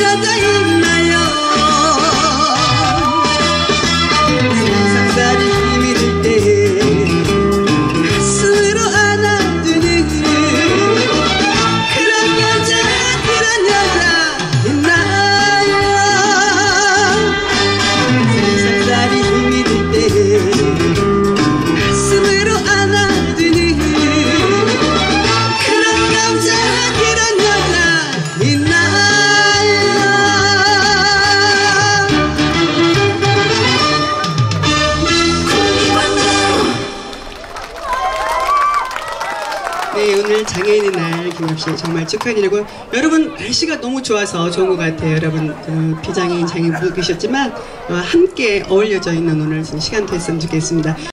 여자 있나요? 세상살이 힘이 들 때 가슴으로 안아주는 그런 여자 있나요? 세상살이 힘이 들 때 가슴으로 안아주는 그런 여자 있나요? 네, 오늘 장애인의 날 김엽씨 정말 축하드리고, 여러분 날씨가 너무 좋아서 좋은 것 같아요. 여러분 비장애인 장애인 분도 계셨지만 함께 어울려져 있는 오늘 시간 됐으면 좋겠습니다.